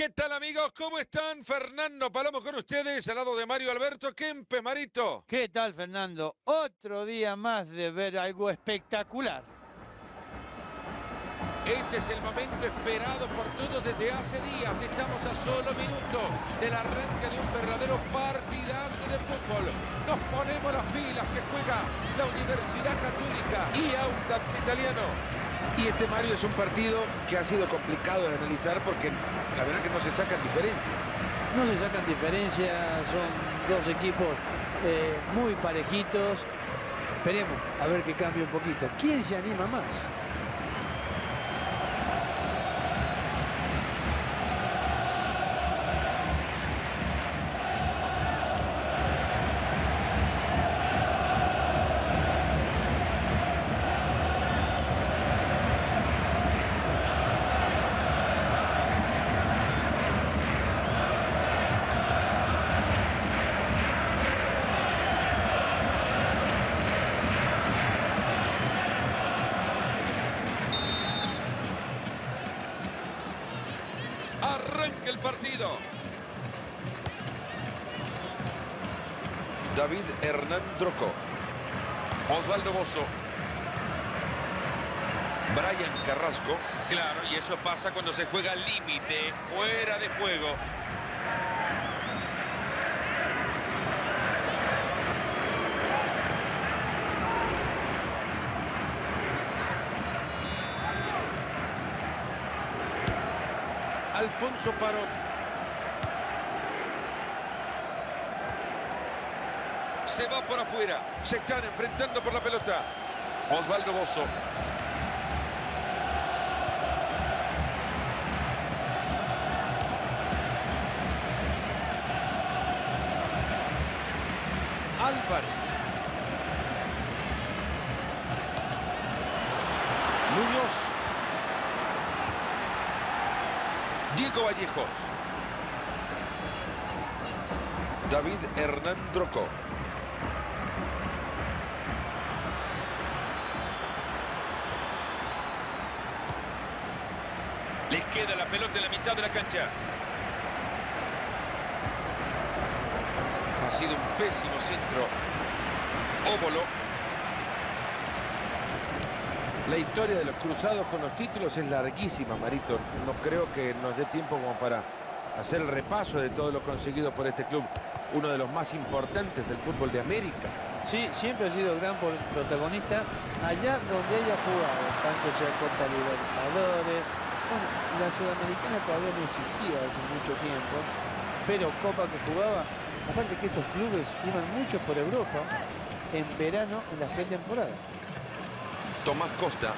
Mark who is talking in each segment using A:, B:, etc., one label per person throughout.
A: ¿Qué tal, amigos? ¿Cómo están? Fernando Palomo con ustedes, al lado de Mario Alberto Kempes. Marito.
B: ¿Qué tal, Fernando? Otro día más de ver algo espectacular.
A: Este es el momento esperado por todos desde hace días. Estamos a solo minutos del arranque de un verdadero partidazo de fútbol. Nos ponemos las pilas que juega la Universidad Católica y Audax Italiano. Y este, Mario, es un partido que ha sido complicado de analizar porque la verdad que no se sacan diferencias.
B: No se sacan diferencias, son dos equipos muy parejitos. Esperemos a ver que cambie un poquito. ¿Quién se anima más?
A: Arranca el partido. David Hernán Drocó. Osvaldo Bozo. Brian Carrasco. Claro, y eso pasa cuando se juega al límite, fuera de juego. Alfonso Parot. Se va por afuera. Se están enfrentando por la pelota. Osvaldo Bozo. Álvarez. Muñoz. Diego Vallejos. David Hernán Drocó. Les queda la pelota en la mitad de la cancha. Ha sido un pésimo centro. Óbolo. La historia de los cruzados con los títulos es larguísima, Marito. No creo que nos dé tiempo como para hacer el repaso de todo lo conseguido por este club. Uno de los más importantes del fútbol de América.
B: Sí, siempre ha sido gran protagonista allá donde haya jugado, tanto sea Copa Libertadores. Bueno, la Sudamericana todavía no existía hace mucho tiempo, pero Copa que jugaba, aparte que estos clubes iban mucho por Europa en verano en la pretemporada.
A: Tomás Costa.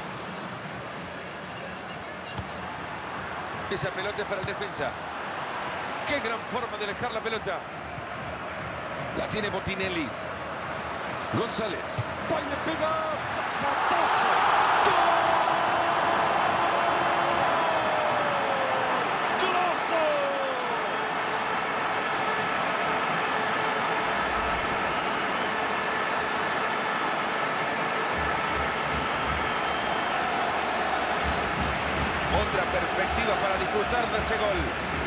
A: Esa pelota es para el defensa. ¡Qué gran forma de dejar la pelota! La tiene Botinelli. González. ¡Va y le pega! ¡Zapatazo! ¡Gol! ¡Golazo! Otra perspectiva para disfrutar de ese gol.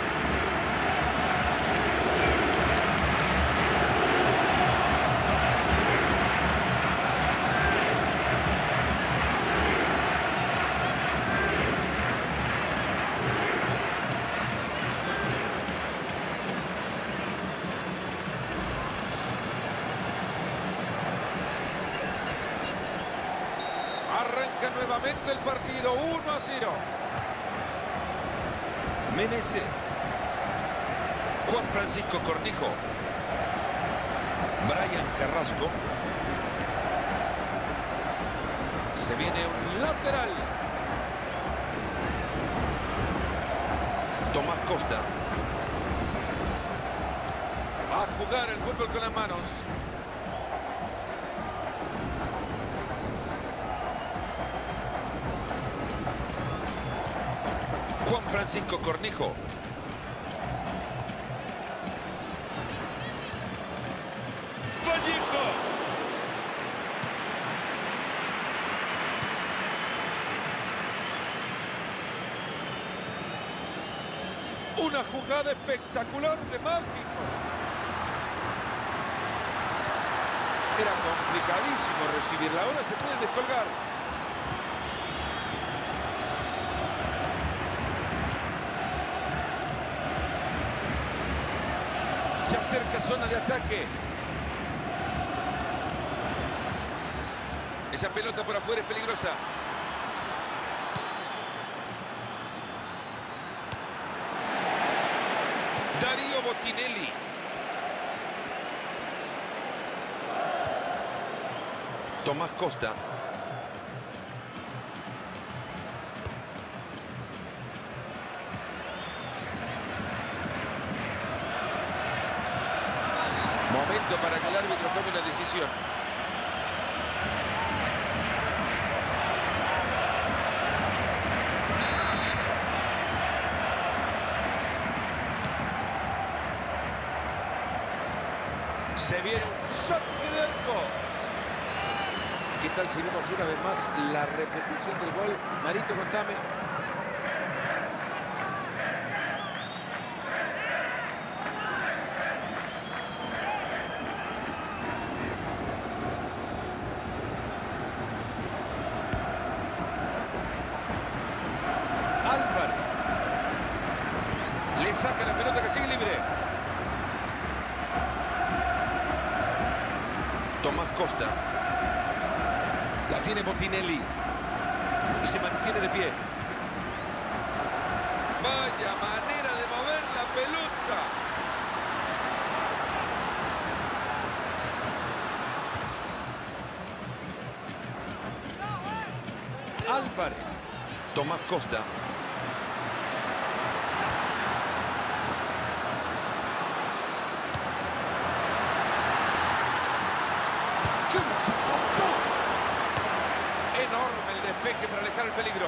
A: Arranca nuevamente el partido, 1-0. Meneses. Juan Francisco Cornejo. Brian Carrasco. Se viene un lateral. Tomás Costa. A jugar el fútbol con las manos. Juan Francisco Cornejo. Vallejo. Una jugada espectacular de Mágico. Era complicadísimo recibirla. Ahora se puede descolgar. Se acerca zona de ataque. Esa pelota por afuera es peligrosa. Darío Botinelli. Tomás Costa. Momento para que el árbitro tome una decisión. Se viene un saque de arco. ¿Qué tal si vemos una vez más la repetición del gol? Marito, contame. Álvarez. Le saca la pelota que sigue libre. Tomás Costa. La tiene Botinelli. Y se mantiene de pie. Vaya manera de mover la pelota. Álvarez. Tomás Costa. ¡Qué desapuntó! Enorme el despeje para alejar el peligro.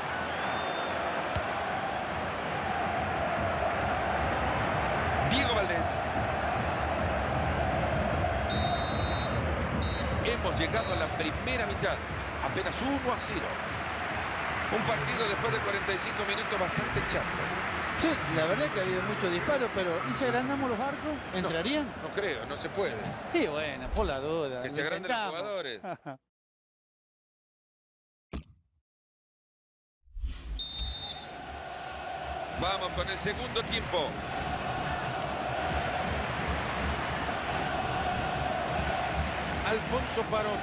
A: Diego Valdés. Hemos llegado a la primera mitad. Apenas 1-0. Un partido después de 45 minutos bastante chato.
B: Sí, la verdad que ha habido muchos disparos, pero ¿y si agrandamos los arcos? ¿Entrarían?
A: No creo, no se puede.
B: Sí, bueno, por la duda.
A: Que
B: lo
A: se agranden los
B: intentamos.
A: jugadores. Vamos con el segundo tiempo. Alfonso Parot.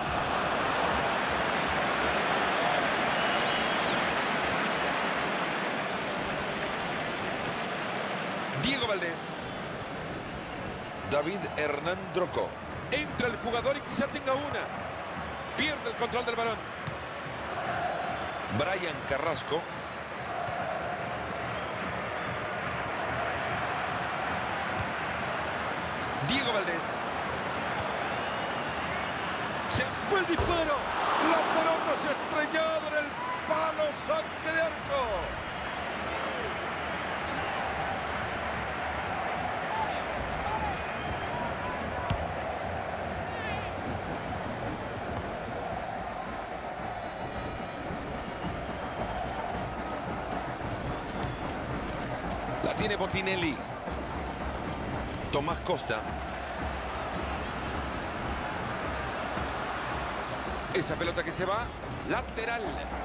A: Diego Valdés. David Hernán Drocó. Entra el jugador y quizá tenga una. Pierde el control del balón. Brian Carrasco. Diego Valdés. Se fue el disparo. La pelota se ha estrellado en el palo. Saque de arco. La tiene Botinelli. Tomás Costa. Esa pelota que se va. Lateral.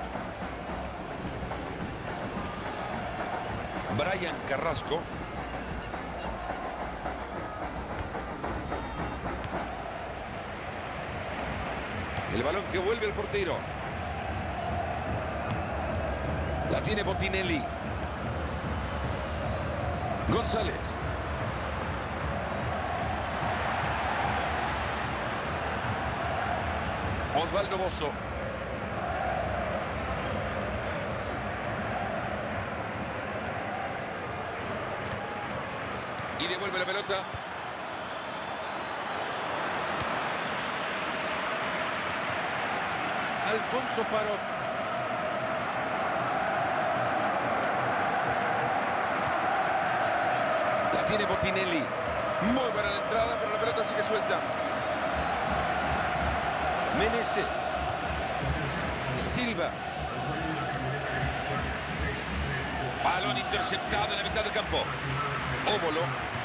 A: Brian Carrasco. El balón que vuelve al portero. La tiene Botinelli. González. Osvaldo Bozo. Y devuelve la pelota. Alfonso Parot. La tiene Botinelli. Muy buena la entrada, pero la pelota sigue suelta. Meneses. Silva. Balón interceptado en la mitad del campo. Óbolo.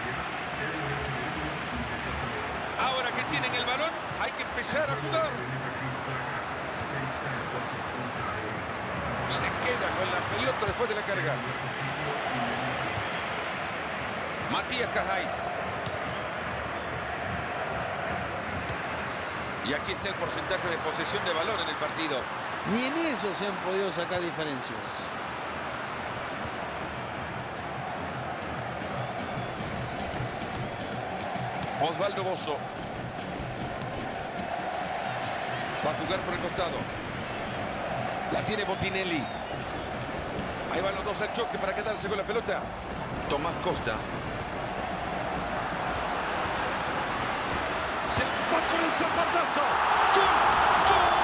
A: Ahora que tienen el balón, hay que empezar a jugar. Se queda con la pelota después de la carga. Matías Cajáis. Y aquí está el porcentaje de posesión de balón en el partido.
B: Ni en eso se han podido sacar diferencias.
A: Osvaldo Bozo. Va a jugar por el costado. La tiene Botinelli. Ahí van los dos al choque para quedarse con la pelota. Tomás Costa. Se va con el zapatazo. ¡Gol! ¡Gol!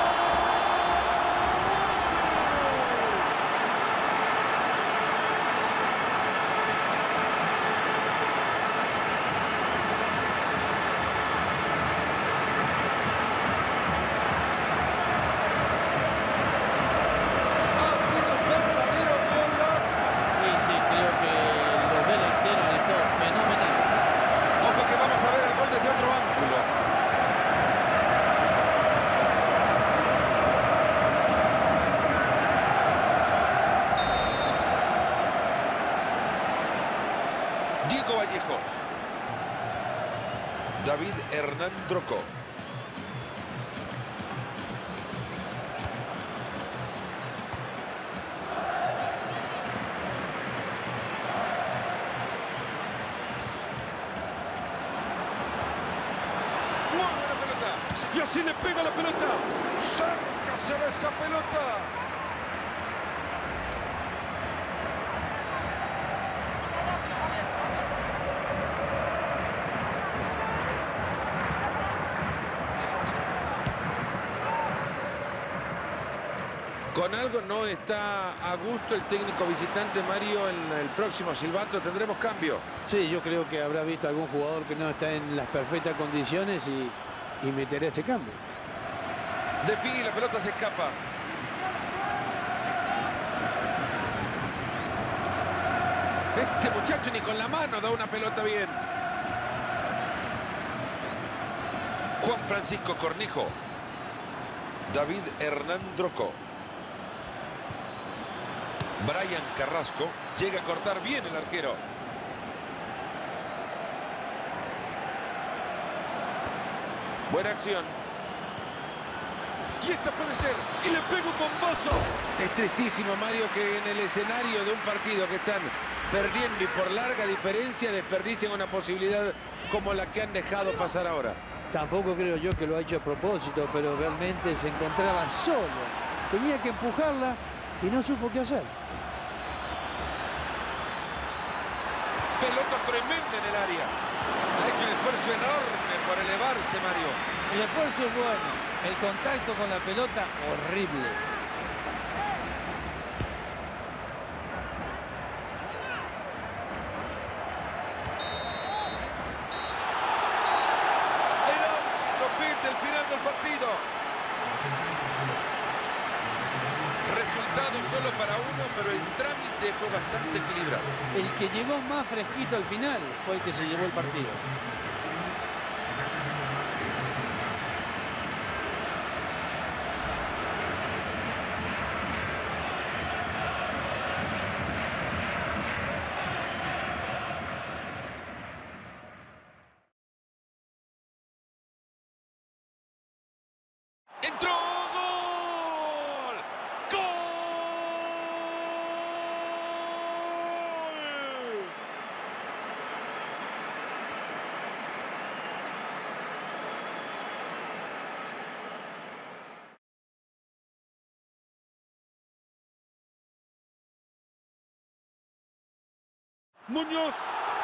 A: Diego Vallejos. David Hernán Drocó. ¡Mueve la pelota! Y así le pega la pelota. ¡Sácase de esa pelota! Con algo no está a gusto el técnico visitante, Mario. En el próximo silbato tendremos cambio.
B: Sí, yo creo que habrá visto algún jugador que no está en las perfectas condiciones y meterá ese cambio.
A: Define, la pelota se escapa. Este muchacho ni con la mano da una pelota bien. Juan Francisco Cornejo. David Hernán Drocó. Brian Carrasco. Llega a cortar bien el arquero. Buena acción. Y esta puede ser. Y le pega un bombazo. Es tristísimo, Mario, que en el escenario de un partido que están perdiendo y por larga diferencia desperdicien una posibilidad como la que han dejado pasar ahora.
B: Tampoco creo yo que lo ha hecho a propósito, pero realmente se encontraba solo. Tenía que empujarla y no supo qué hacer.
A: Pelota tremenda en el área. Ha hecho un esfuerzo enorme por elevarse, Mario.
B: El esfuerzo es bueno. El contacto con la pelota, horrible.
A: El árbitro pide el final del partido. Resultado solo para uno, pero el trámite fue bastante equilibrado.
B: El que llegó más fresquito al final fue el que se llevó el partido.
A: ¡Entró! ¡Gol! ¡Gol! Muñoz.